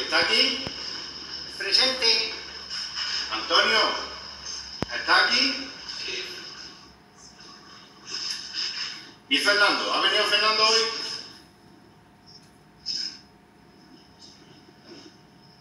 ¿está aquí? Presente. Antonio, ¿está aquí? Sí. ¿Y Fernando? ¿Ha venido Fernando?